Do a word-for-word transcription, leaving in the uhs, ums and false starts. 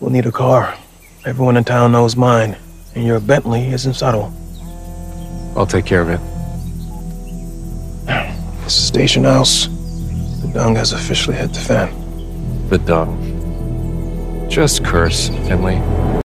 We'll need a car. Everyone in town knows mine, and your Bentley isn't subtle. I'll take care of it. This is station house. The dung has officially hit the fan. The dung. Just curse, Finley.